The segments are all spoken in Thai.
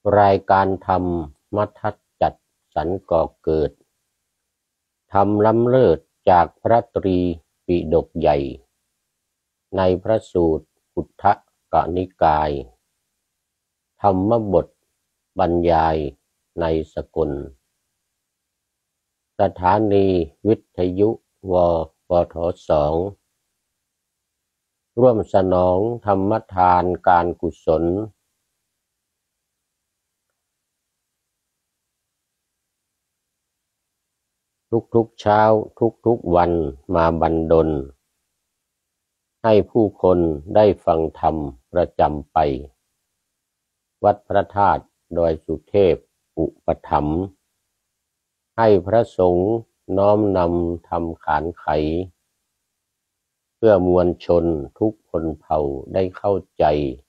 รายการธรรมมัทัดจัดสรรก่อเกิดธรรมล้ำเลิศจากพระตรีปิฎกใหญ่ในพระสูตรพุทธกนิกายธรรมบทบรรยายในสกลสถานีวิทยุวปท2ร่วมสนองธรรมทานการกุศลทุกๆเช้าทุกๆวันมาบันดลให้ผู้คนได้ฟังธรรมประจำไปวัดพระธาตุดอยสุเทพอุปถัมภ์ให้พระสงฆ์น้อมนำธรรมขานไขเพื่อมวลชนทุกพลเผ่าได้เข้าใจ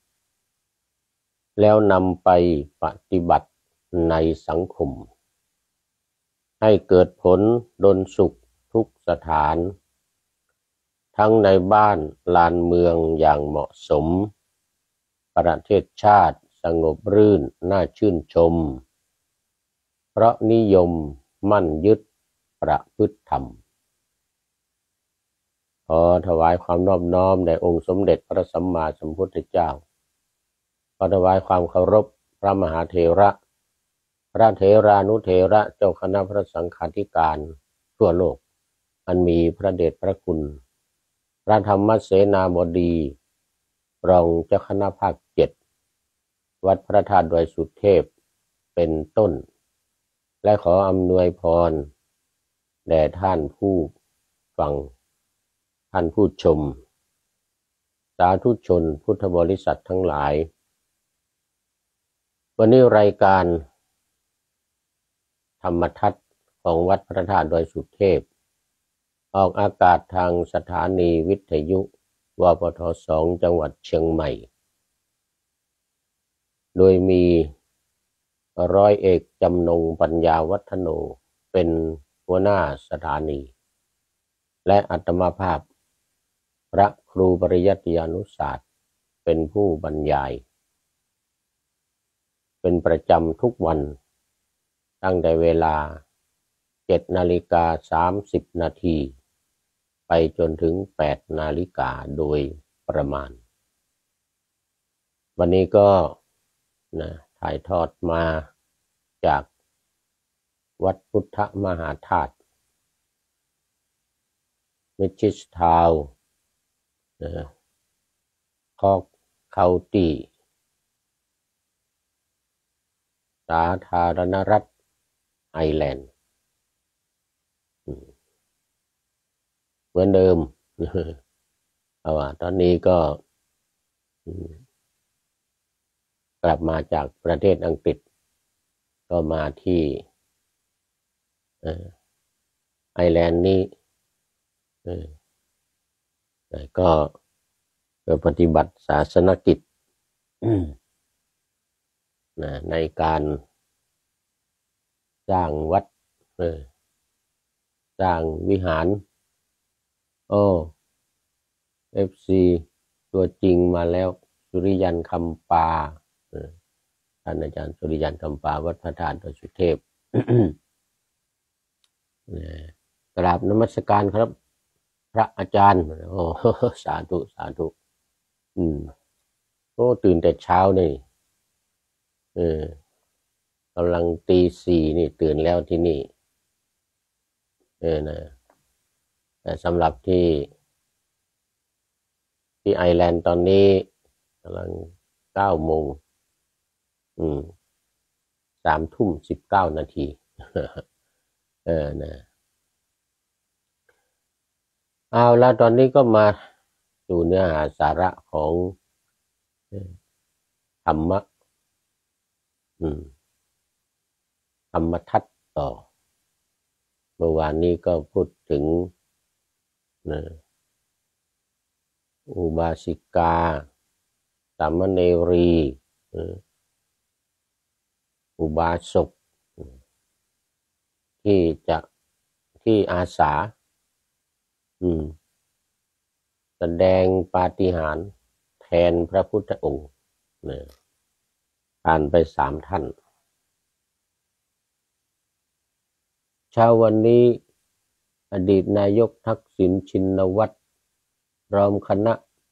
แล้วนำไปปฏิบัติในสังคมให้เกิดผลดลสุขทุกสถานทั้งในบ้านลานเมืองอย่างเหมาะสมประเทศชาติสงบรื่นน่าชื่นชมเพราะนิยมมั่นยึดประพฤติธรรมขอถวายความนอบน้อมแด่องค์สมเด็จพระสัมมาสัมพุทธเจ้าขอถวายความเคารพพระมหาเถระพระเถรานุเถระเจ้าคณะพระสังฆาธิการทั่วโลกอันมีพระเดชพระคุณพระธรรมเสนาบดีรองเจ้าคณะภาค7วัดพระธาตุดอยสุเทพเป็นต้นและขออำนวยพรแด่ท่านผู้ฟังท่านผู้ชมสาธุชนพุทธบริษัททั้งหลายวันนี้รายการธรรมทัศน์ของวัดพระธาตุดอยสุเทพออกอากาศทางสถานีวิทยุวปท2จังหวัดเชียงใหม่โดยมีร้อยเอกจำนงปัญญาวัฒโนเป็นหัวหน้าสถานีและอาตมาภาพพระครูปริยัติยานุศาสตร์เป็นผู้บรรยายเป็นประจำทุกวันตั้งแต่เวลา7:30 นาทีไปจนถึง8 นาฬิกาโดยประมาณวันนี้ก็ถ่ายทอดมาจากวัดพุทธมหาธาตุมิชิสทาวน์คอกเคาน์ตี้สาธารณรัฐไอร์แลนด์เหมือนเดิมเพราะว่าตอนนี้ก็กลับมาจากประเทศอังกฤษก็มาที่ไอร์แลนด์นี้ก็ปฏิบัติศาสนกิจในการสร้างวัดสร้างวิหารFC ตัวจริงมาแล้วสุริยันคำปาท่านอาจารย์สุริยันคำปาวัดพระธาตุดอยสุเทพ กราบนมัสการครับพระอาจารย์สาธุสาธุตื่นแต่เช้านี่กำลังตีสี่นี่ตื่นแล้วที่นี่แต่สำหรับที่ไอร์แลนด์ตอนนี้กำลัง9 โมง3:19 นาทีเอาแล้วตอนนี้ก็มาสู่เนื้อหาสาระของธรรมทัศน์ต่อเมื่อวานนี้ก็พูดถึงอุบาสิกาสามเณรีอุบาสกที่อาสาแสดงปาฏิหาริย์แทนพระพุทธองค์ทผ่านไป3 ท่านเช้าวันนี้อดีตนายกทักษิณชินวัตรพร้อมคณะ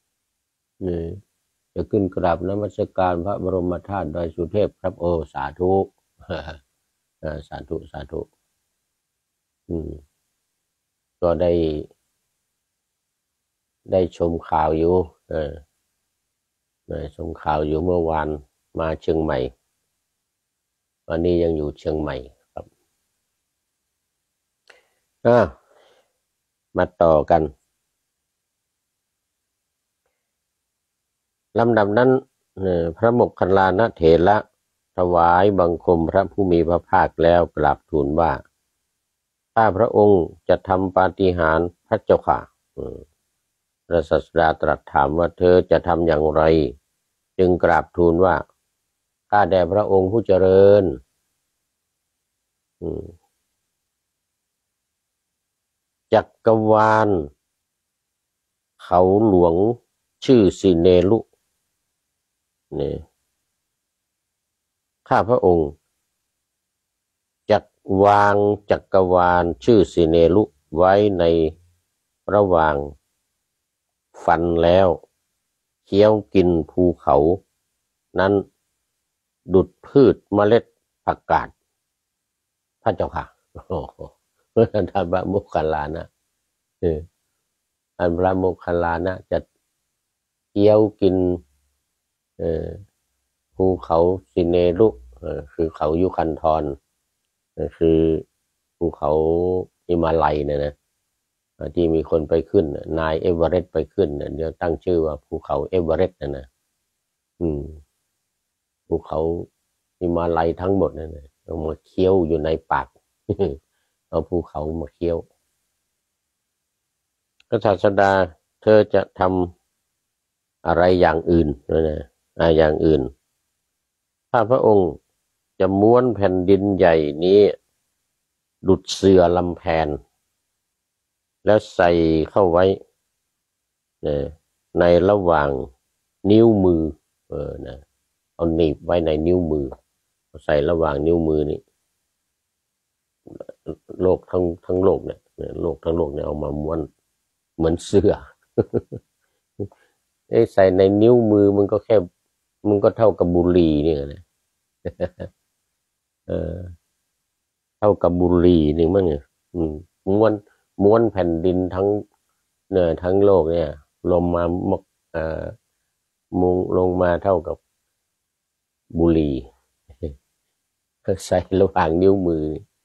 จะขึ้นกราบนมัสการพระบรมธาตุดอยสุเทพครับโอสาธุสาธุสาธุก็ได้ชมข่าวอยู่ชมข่าวอยู่เมื่อวานมาเชียงใหม่วันนี้ยังอยู่เชียงใหม่ครับมาต่อกันลำดับนั้นพระโมคคัลลานะเถระถวายบังคมพระผู้มีพระภาคแล้วกราบทูลว่าข้าพระองค์จะทำปาฏิหาริย์พระเจ้าค่ะพระศาสดาตรัสถามว่าเธอจะทำอย่างไรจึงกราบทูลว่าข้าแด่พระองค์ผู้เจริญจักรวาลเขาหลวงชื่อสิเนลุนี่ข้าพระองค์จักวางจักรวาลชื่อสิเนลุไว้ในระหว่างฟันแล้วเคี้ยวกินภูเขานั้นดุจพืชเมล็ดผักกาดพระเจ้าค่ะท่านพระโมคคัลลานะอันพระโมคคัลลานะจะเคี้ยวกินภูเขาสิเนลุคือเขายุคันธรคือภูเขาหิมาลัยเนี่ยนะที่มีคนไปขึ้นนายเอเวอเรสต์ไปขึ้นเดี๋ยวตั้งชื่อว่าภูเขาเอเวอเรสต์นะภูเขาหิมาลัยทั้งหมดนั่นนะเอามาเคี้ยวอยู่ในปากเอาภูเขามาเคี้ยวพระศาสดาเธอจะทำอะไรอย่างอื่นนะอย่างอื่นถ้าพระองค์จะม้วนแผ่นดินใหญ่นี้ดุจเสื่อลำแพนแล้วใส่เข้าไว้ในระหว่างนิ้วมือเอาหนีบไว้ในนิ้วมือใส่ระหว่างนิ้วมือนี่โลกทั้งโลกเนี่ยโลกทั้งโลกเนี่ยเอามาม้วนเหมือนเสื้อใส่ในนิ้วมือมันก็เท่ากับบุหรี่นี่นะเท่ากับบุหรี่นี่มั้งเนี่ยม้วนแผ่นดินทั้งโลกเนี่ยลงมามุงลงมาเท่ากับบุหรี่ใส่ระหว่างนิ้วมือ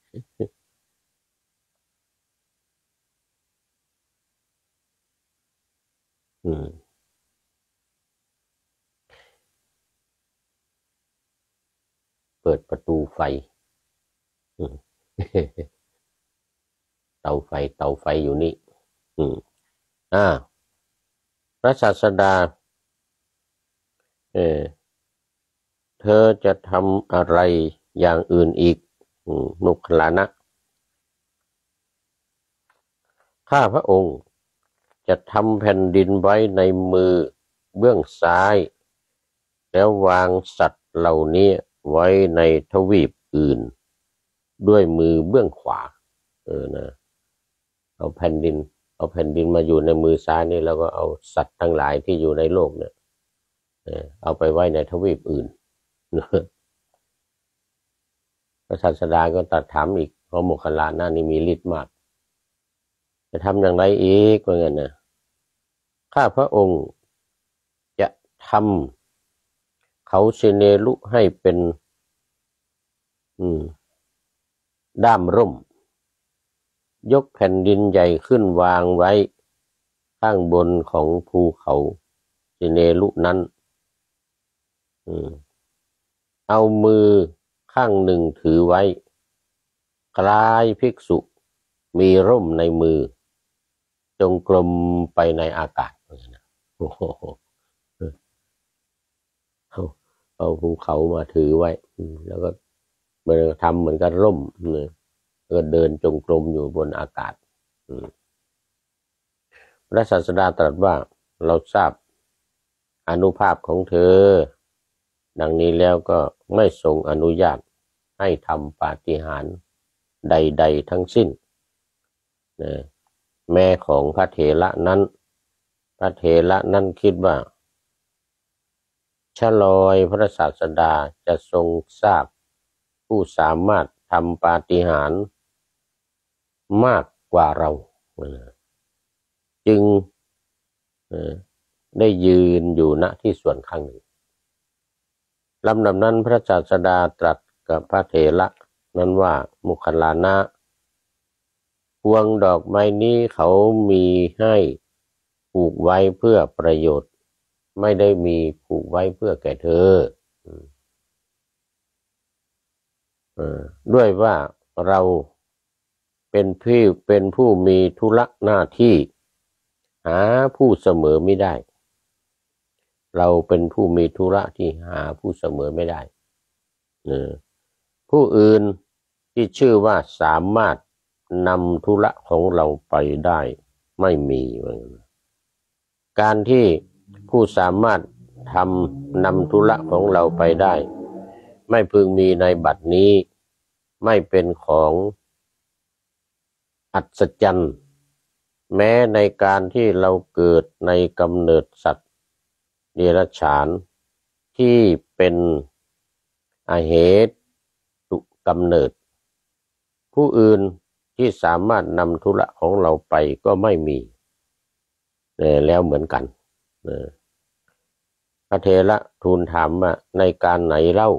เปิดประตูไฟเตาไฟอยู่นี่พระศาสดาเธอจะทำอะไรอย่างอื่นอีกโมคคัลลานะข้าพระองค์จะทำแผ่นดินไว้ในมือเบื้องซ้ายแล้ววางสัตว์เหล่านี้ไว้ในทวีปอื่นด้วยมือเบื้องขวานะเอาแผ่นดินมาอยู่ในมือซ้ายนี่แล้วก็เอาสัตว์ทั้งหลายที่อยู่ในโลกเนี่ยเอาไปไว้ในทวีปอื่นพระศาสดาก็ตรัสถามอีกเพราะโมคคัลลานะนี่มีฤทธิ์มากจะทำอย่างไรอีกว่างั้นนะข้าพระองค์จะทำเขาสิเนลุให้เป็นด้ามร่มยกแผ่นดินใหญ่ขึ้นวางไว้ข้างบนของภูเขาสิเนลุนั้นเอามือข้างหนึ่งถือไว้คล้ายภิกษุมีร่มในมือจงกรมไปในอากาศเอาภูเขามาถือไว้แล้วก็มันทำเหมือนกับร่มแล้วก็เดินจงกรมอยู่บนอากาศพระศาสดาตรัสว่าเราทราบอานุภาพของเธอดังนี้แล้วก็ไม่ทรงอนุญาตให้ทำปาฏิหาริย์ใดๆทั้งสิ้นแม้ของพระเถระนั้นคิดว่าชลอยพระศาสดาจะทรงทราบผู้สามารถทำปาฏิหาริย์มากกว่าเราจึงได้ยืนอยู่ณที่ส่วนข้างหนึ่งลำดับนั้นพระศาสดาตรัสกับพระเถระนั้นว่ามุคลานะพวงดอกไม้นี้เขามีให้ผูกไว้เพื่อประโยชน์ไม่ได้มีผูกไว้เพื่อแก่เธอด้วยว่าเราเป็นผู้มีธุระหน้าที่หาผู้เสมอไม่ได้เราเป็นผู้มีธุระที่หาผู้เสมอไม่ได้ผู้อื่นที่ชื่อว่าสามารถนำธุระของเราไปได้ไม่มีการที่ผู้สามารถนำธุระของเราไปได้ไม่พึงมีในบัดนี้ไม่เป็นของอัศจรรย์แม้ในการที่เราเกิดในกำเนิดสัตว์เดรัจฉานที่เป็นอเหตุกำเนิดผู้อื่นที่สามารถนำธุระของเราไปก็ไม่มีแล้วเหมือนกันพระเถระทูลถามว่าในการไหนเล่า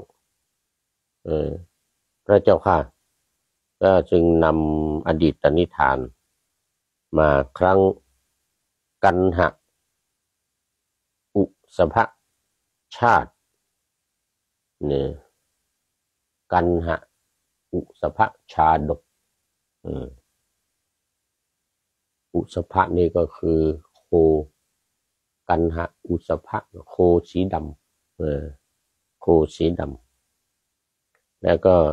พระเจ้าค่ะก็จึงนำอดีตนิทานมาครั้งกันหะอุสภชาติกันหะอุสภชาดกอุสภะนี่ก็คือโคกันหะอุสภะโคสีดำโคสีดำแล้วก็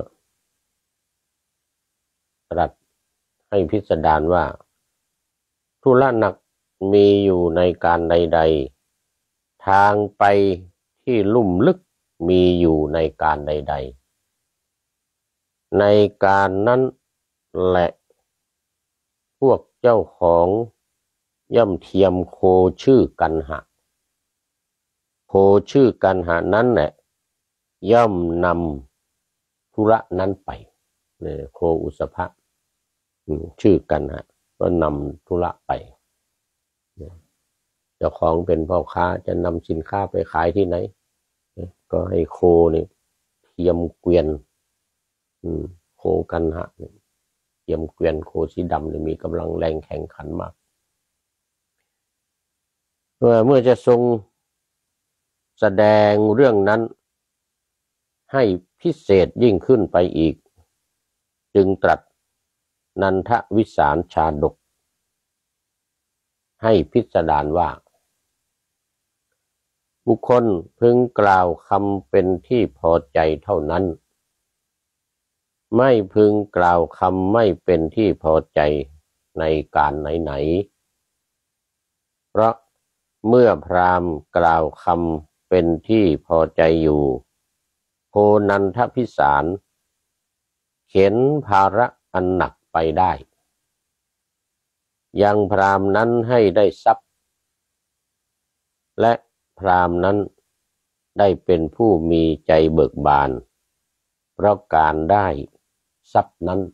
ตรัสให้พิสดารว่าธุระหนักมีอยู่ในการใดๆทางไปที่ลุ่มลึกมีอยู่ในการใดๆในการนั้นแหละพวกเจ้าของย่อมเทียมโคชื่อกันหะโคชื่อกันหะนั้นแหละย่อมนำธุระนั้นไปโคอุสภะชื่อกันหะก็นำธุระไปเจ้าของเป็นพ่อค้าจะนำสินค้าไปขายที่ไหนก็ให้โคนี่เทียมเกวียนโคกันหะเทียมเกวียนโคสีดำมีกำลังแรงแข่งขันมากเมื่อจะทรงแสดงเรื่องนั้นให้พิเศษยิ่งขึ้นไปอีกจึงตรัสนันทวิสารชาดกให้พิสดารว่าบุคคลพึงกล่าวคำเป็นที่พอใจเท่านั้นไม่พึงกล่าวคำไม่เป็นที่พอใจในการไหนๆเพราะเมื่อพราหมณ์กล่าวคำเป็นที่พอใจอยู่โคนันทพิสารเข็นภาระอันหนักไปได้ยังพราหมณ์นั้นให้ได้ทรัพย์และพราหมณ์นั้นได้เป็นผู้มีใจเบิกบานเพราะการได้ทรัพย์นั้น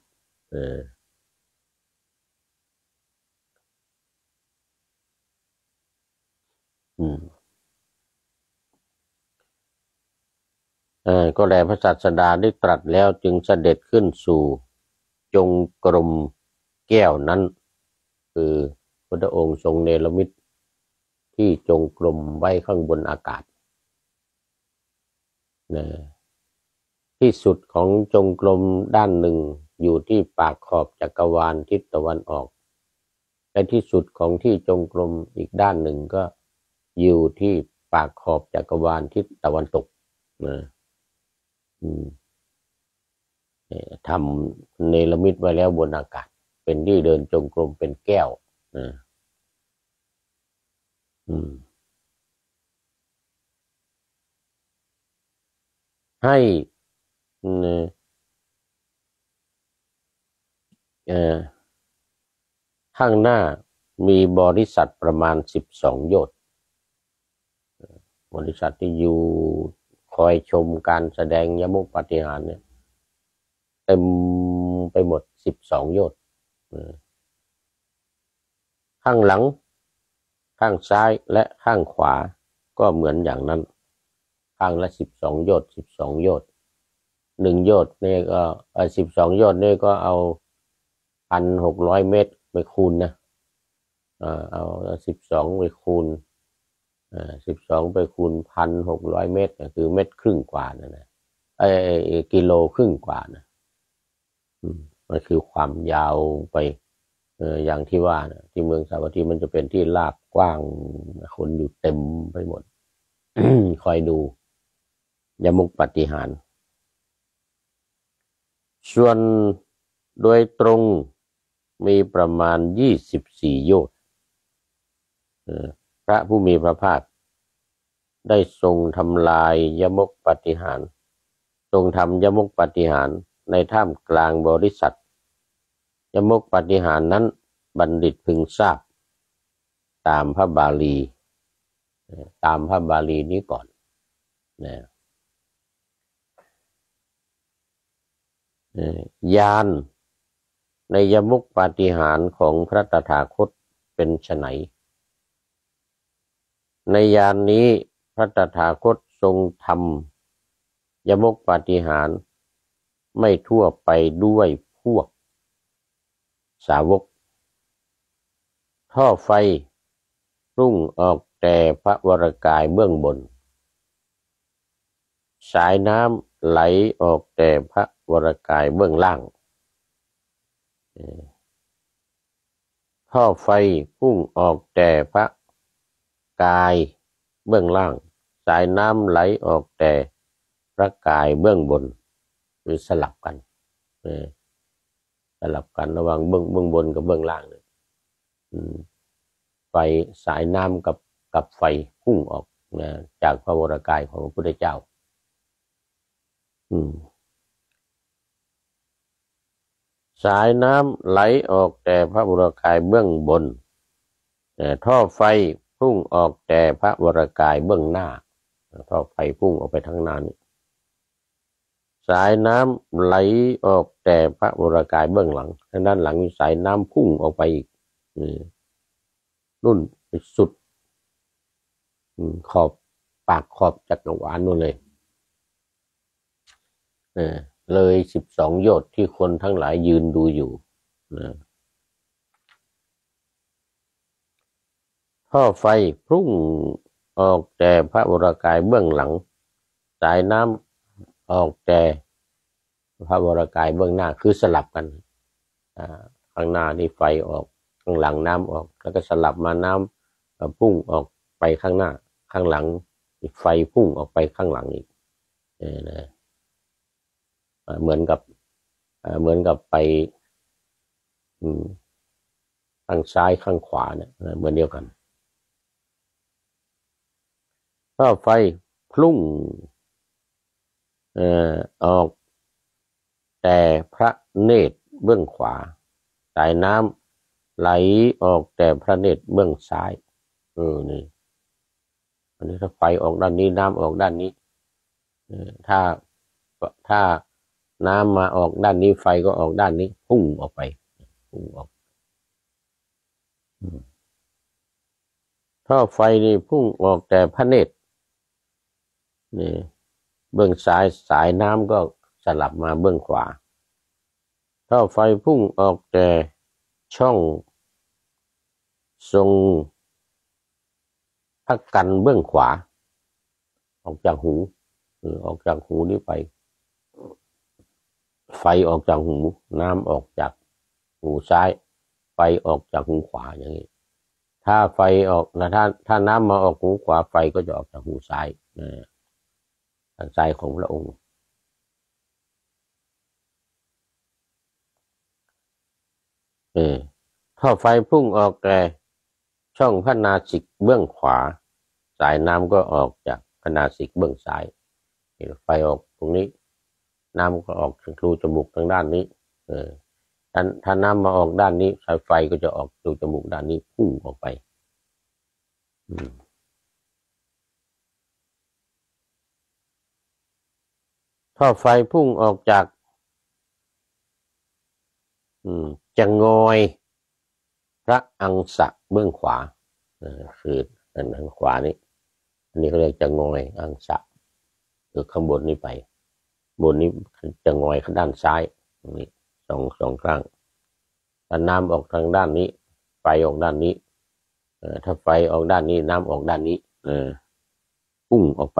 ก็แลพระศาสดาได้ตรัสแล้วจึงเสด็จขึ้นสู่จงกรมแก้วนั้นคือพระองค์ทรงเนรมิตที่จงกรมไว้ข้างบนอากาศที่สุดของจงกรมด้านหนึ่งอยู่ที่ปากขอบจักรวาลทิศตะวันออกและที่สุดของที่จงกรมอีกด้านหนึ่งก็อยู่ที่ปากขอบจักรวาลทิศตะวันตกทำเนรมิตไว้แล้วบนอากาศเป็นที่เดินจงกรมเป็นแก้วให้เอ่อข้างหน้ามีบริษัทประมาณ12 โยชน์บริษัทที่อยู่คอยชมการแสดงยมกปาฏิหาริย์เนี่ยเต็มไปหมด12 โยชน์ข้างหลังข้างซ้ายและข้างขวาก็เหมือนอย่างนั้นข้างละ12 โยชน์12 โยชน์1 โยชน์นี่ก็12 โยชน์นี่ก็เอา1,600 เมตรไปคูณนะเอา12ไปคูณ12ไปคูณ1,600 เมตรคือเมตรครึ่งกว่านั่นนะกิโลครึ่งกว่านะมันคือความยาวไปอย่างที่ว่านะที่เมืองสาวัตถีมันจะเป็นที่ลาดกว้างคนอยู่เต็มไปหมด คอยดูยมกปาฏิหาริย์ส่วนโดยตรงมีประมาณ24 โยชน์พระผู้มีพระภาคได้ทรงทำลายยมกปาฏิหาริย์ทรงทำยมกปาฏิหาริย์ในท่ามกลางบริษัทยมกปาฏิหาริย์นั้นบัณฑิตพึงทราบตามพระบาลีนี้ก่อนนะญาณในยมกปาฏิหาริย์ของพระตถาคตเป็นไฉนในญาณนี้พระตถาคตทรงทำยมกปาฏิหาริย์ไม่ทั่วไปด้วยพวกสาวกท่อไฟรุ่งออกแต่พระวรกายเบื้องบนสายน้ำไหลออกแต่พระวรกายเบื้องล่างท่อไฟพุ่งออกแต่พระกายเบื้องล่างสายน้ำไหลออกแต่พระกายเบื้องบนคือสลับกันระหว่างเบื้องบนกับเบื้องล่างเนี่ยไฟสายน้ำกับไฟพุ่งออกนะจากพระวรกายของพระพุทธเจ้าสายน้ำไหลออกแต่พระวรกายเบื้องบนท่อไฟพุ่งออกแต่พระวรกายเบื้องหน้าท่อไฟพุ่งออกไปทางหน้านี้สายน้ำไหลออกแต่พระวรกายเบื้องหลังทางด้านหลังมีสายน้ำพุ่งออกไปอีกนุ่นไปสุดขอบปากขอบจักรวาลนู่นเลยเลย12 โยชน์ที่คนทั้งหลายยืนดูอยู่ท่อไฟพุ่งออกแต่พระวรกายเบื้องหลังสายน้ำออกแต่พระวรกายเบื้องหน้าคือสลับกันข้างหน้านี่ไฟออกข้างหลังน้ำออกแล้วก็สลับมาน้ำพุ่งออกไปข้างหน้าข้างหลังไฟพุ่งออกไปข้างหลังอีกเหมือนกับไปข้างซ้ายข้างขวาเนี่ยเหมือนเดียวกันท่อไฟพุ่งออกแต่พระเนตรเบื้องขวาสายน้ำไหลออกแต่พระเนตรเบื้องซ้ายนี่อันนี้ถ้าไฟออกด้านนี้น้ำออกด้านนี้ถ้าน้ำมาออกด้านนี้ไฟก็ออกด้านนี้พุ่งออกไปพุ่งออกท่อไฟนี่พุ่งออกแต่พระเนตรนี่เบื้องซ้ายสายน้ำก็สลับมาเบื้องขวาท่อไฟพุ่งออกแต่ช่องทรงพระกันเบื้องขวาออกจากหูนี้ไปไฟออกจากหูน้ำออกจากหูซ้ายไฟออกจากหูขวาอย่างนี้ถ้าไฟออกนะถ้าน้ำมาออกหูขวาไฟก็จะออกจากหูซ้ายทางซ้ายของพระองค์ท่อไฟพุ่งออกแต่ช่องพระนาสิกเบื้องขวาสายน้ำก็ออกจากพระนาสิกเบื้องซ้ายไฟออกตรงนี้น้ำก็ออกทางรูจมูกทางด้านนี้ถ้าน้ำมาออกด้านนี้สายไฟก็จะออกรูจมูกด้านนี้พุ่งออกไปถ้าไฟพุ่งออกจากจะงอยพระอังสะเบื้องขวาคือทางขวานี้อันนี้เขาเรียกจะงอยอังสะคือข้างบนนี้ไปบนนี้จะงอยข้างด้านซ้ายตรงนี้สองครั้งถ้าน้ำออกทางด้านนี้ไฟออกด้านนี้ถ้าไฟออกด้านนี้น้ำออกด้านนี้พุ่งออกไป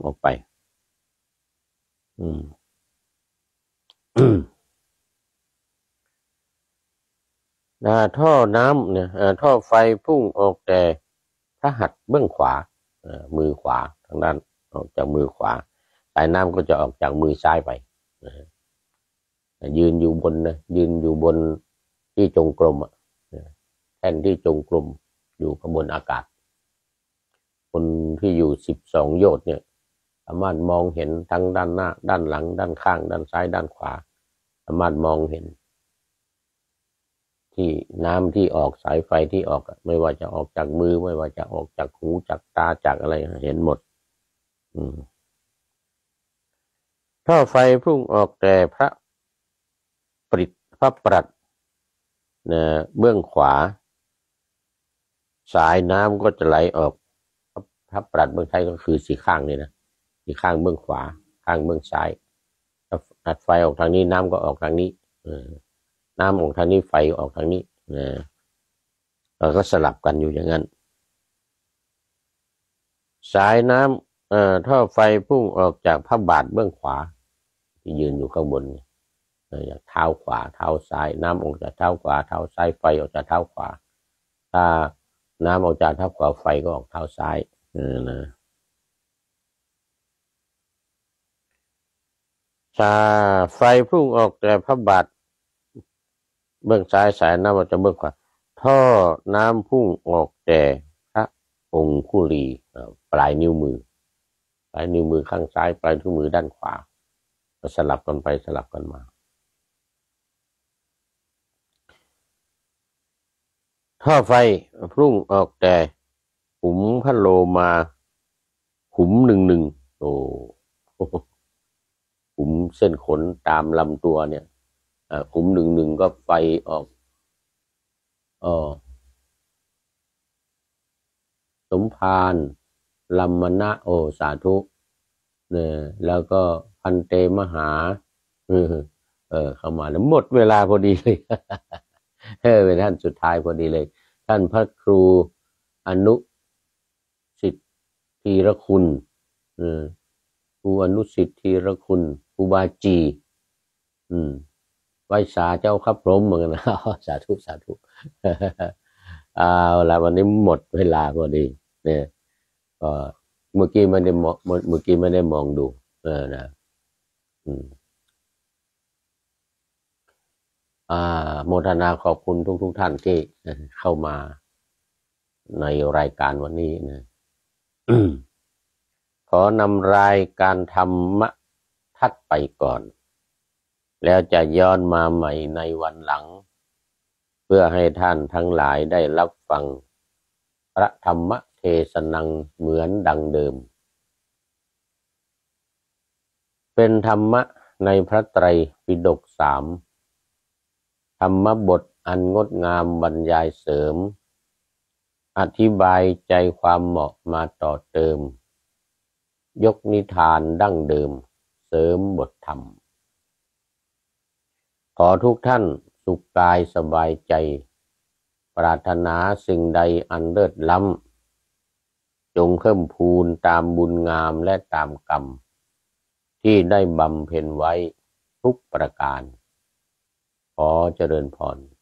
ท่อน้ำเนี่ยท่อไฟพุ่งออกแต่พระหัตถ์เบื้องขวามือขวาทางด้านออกจากมือขวาสายน้ำก็จะออกจากมือซ้ายไปยืนอยู่บนที่จงกรมแท่นที่จงกรมอยู่ข้างบนอากาศคนที่อยู่12 โยชน์เนี่ยสามารถมองเห็นทั้งด้านหน้าด้านหลังด้านข้างด้านซ้ายด้านขวาสามารถมองเห็นที่น้ำที่ออกสายไฟที่ออกไม่ว่าจะออกจากมือไม่ว่าจะออกจากหูจากตาจากอะไรเห็นหมดถ้าไฟพุ่งออกแต่พระปรัตเบื้องขวาสายน้ำก็จะไหลออกพระปรัตเบื้องซ้ายก็คือสี่ข้างนี่นะสี่ข้างเบื้องขวาข้างเบื้องซ้ายถ้าไฟออกทางนี้น้ำก็ออกทางนี้น้ำออกทางนี้ไฟออกทางนี้เราก็สลับกันอยู่อย่างนั้นสายน้ำท่อไฟพุ่งออกจากพระบาทเบื้องขวาที่ยืนอยู่ข้างบนจากเท้าขวาเท้าซ้ายน้ำออกจากเท้าขวาเท้าซ้ายไฟออกจากเท้าขวาถ้าน้ำออกจากเท้าขวาไฟก็ออกเท้าซ้ายนะถ้าไฟพุ่งออกจากพระบาทเบื้องซ้ายสายน้ำออกจากเบื้องขวาท่อน้ำพุ่งออกแต่พระองคุลีปลายนิ้วมือข้างซ้ายปลายนิ้วมือด้านขวาก็สลับกันไปสลับกันมาท่อไฟพุ่งออกแต่ขุมพระโลมาขุมหนึ่งขุมเส้นขนตามลำตัวเนี่ยขุมหนึ่งก็ไฟออกสมภารลัมมณะสาธุเนี่ยแล้วก็พันเตมหาเข้ามาแล้วหมดเวลาพอดีเลยเป็นท่านสุดท้ายพอดีเลยท่านพระครูอนุสิทธีรคุณครูอนุสิทธีรคุณครูบาจีไว้สาเจ้าครับพรหมเหมือนกันนะสาธุเอาละวันนี้หมดเวลาพอดีเนี่ยก็เมื่อกี้ไม่ได้มองดูนะโมทนาขอบคุณทุกท่านที่เข้ามาในรายการวันนี้นะ ขอนำรายการธรรมะทัดไปก่อนแล้วจะย้อนมาใหม่ในวันหลังเพื่อให้ท่านทั้งหลายได้รับฟังพระธรรมเทศนังเหมือนดังเดิมเป็นธรรมะในพระไตรปิฎก3ธรรมบทอันงดงามบรรยายเสริมอธิบายใจความเหมาะมาต่อเติมยกนิทานดั้งเดิมเสริมบทธรรมขอทุกท่านสุขกายสบายใจปรารถนาสิ่งใดอันเลิศล้ำจงเพิ่มพูนตามบุญงามและตามกรรมที่ได้บำเพ็ญไว้ทุกประการขอเจริญพร